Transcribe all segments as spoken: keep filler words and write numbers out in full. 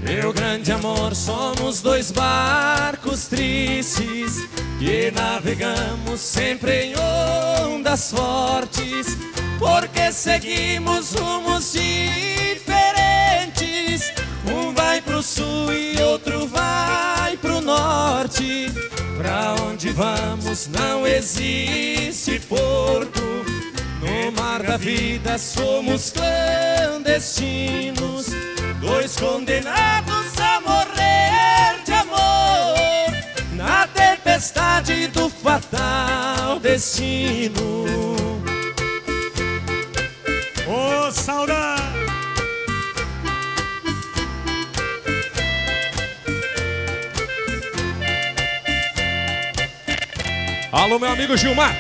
Meu grande amor, somos dois barcos tristes que navegamos sempre em ondas fortes, porque seguimos rumos diferentes. Um vai pro sul e outro vai pro norte. Pra onde vamos não existe porto. No mar da vida somos clandestinos, dois condenados a morrer de amor na tempestade do fatal destino. Ô, oh, saudade! Alô, meu amigo Gilmar.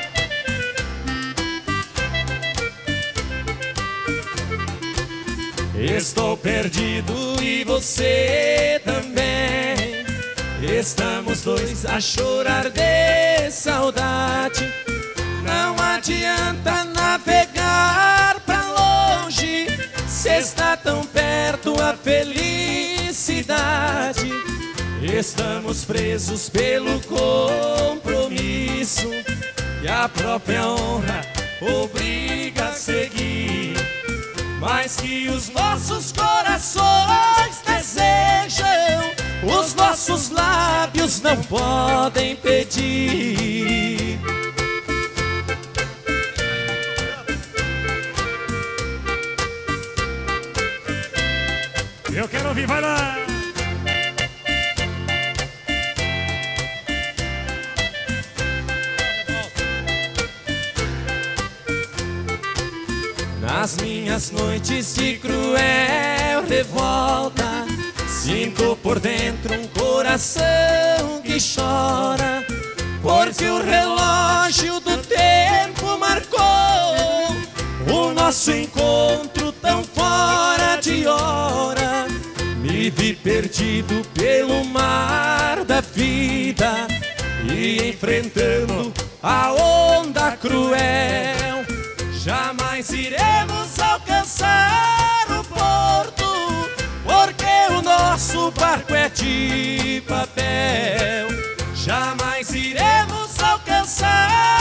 Estou perdido e você também. Estamos dois a chorar de saudade. Não adianta navegar pra longe, se está tão perto a felicidade. Estamos presos pelo compromisso e a própria honra obriga a seguir. Mas que os nossos corações desejam, os nossos lábios não podem pedir. Eu quero ouvir, vai lá! Nas minhas noites de cruel revolta, sinto por dentro um coração que chora, porque o relógio do tempo marcou o nosso encontro tão fora de hora. Me vi perdido pelo mar da vida e enfrentando a onda cruel. Jamais iremos alcançar o porto, porque o nosso barco é de papel. Jamais iremos alcançar